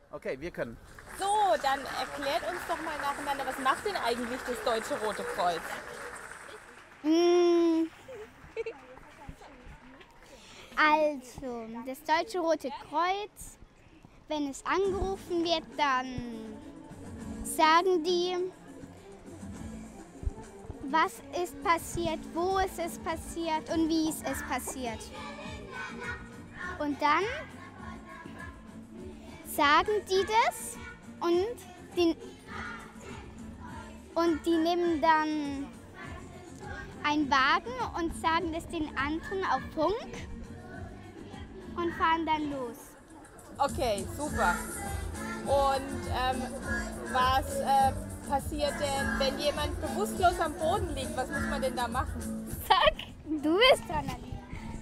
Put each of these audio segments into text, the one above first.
Okay, wir können. So, dann erklärt uns doch mal nacheinander, was macht denn eigentlich das Deutsche Rote Kreuz? Also, das Deutsche Rote Kreuz, wenn es angerufen wird, dann sagen die, was ist passiert, wo es ist passiert und wie es ist passiert. Und dann sagen die das und die nehmen dann einen Wagen und sagen das den anderen auf Funk und fahren dann los. Okay, super. Und was passiert denn, wenn jemand bewusstlos am Boden liegt? Was muss man denn da machen? Sag, du bist dran, Ali.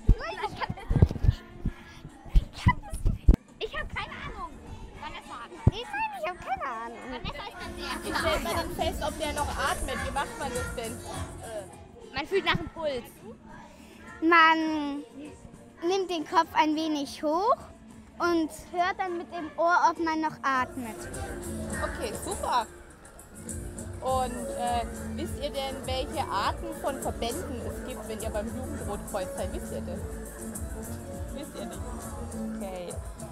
Ich habe keine Ahnung. Vanessa hat. Ich habe keine Ahnung. Vanessa ist dann sehr Wie klar. stellt man denn fest, ob der noch atmet? Wie macht man das denn? Man fühlt nach dem Puls. Man nimmt den Kopf ein wenig hoch und hört dann mit dem Ohr, ob man noch atmet. Okay, super. Und wisst ihr denn, welche Arten von Verbänden es gibt, wenn ihr beim Jugendrotkreuz seid? Wisst ihr das? Wisst ihr nicht? Okay.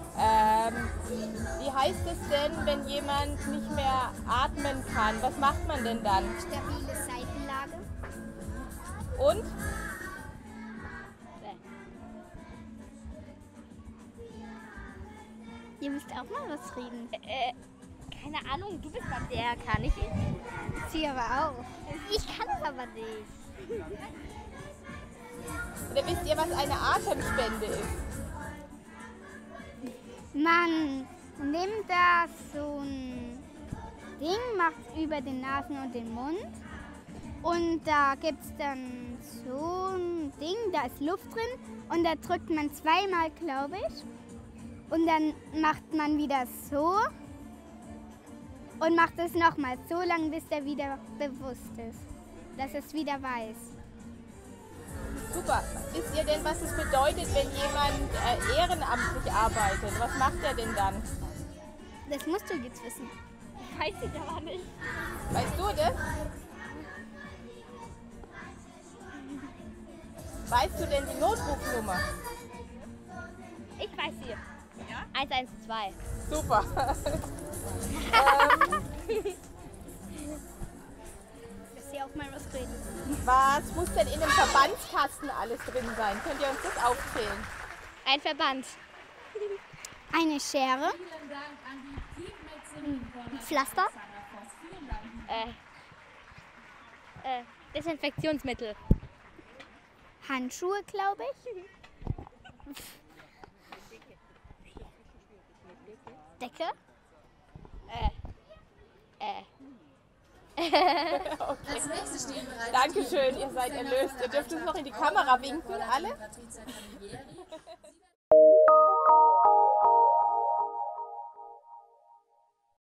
Wie heißt es denn, wenn jemand nicht mehr atmen kann? Was macht man denn dann? Stabile Seitenlage. Und? Ihr müsst auch mal was reden. Keine Ahnung, du bist dann der, kann ich. Sie aber auch. Ich kann es aber nicht. Oder wisst ihr, was eine Atemspende ist? Man nimmt da so ein Ding, macht über den Nasen und den Mund. Und da gibt es dann so ein Ding, da ist Luft drin. Und da drückt man zweimal, glaube ich. Und dann macht man wieder so. Und macht es nochmal so lange, bis der wieder bewusst ist. Dass es wieder weiß. Super. Wisst ihr denn, was es bedeutet, wenn jemand ehrenamtlich arbeitet? Was macht er denn dann? Das musst du jetzt wissen. Weiß ich aber nicht. Weißt du das? Weißt du denn die Notrufnummer? Ich weiß sie. Ja? 112. Super. Dass sie auch mal was reden. Was muss denn in einem Verbandskasten alles drin sein? Könnt ihr uns das aufzählen? Ein Verband. Eine Schere. Ein Pflaster. Desinfektionsmittel. Handschuhe, glaube ich. Decke. Okay. Dankeschön, ihr seid erlöst. Ihr dürft uns noch in die Kamera winken, alle.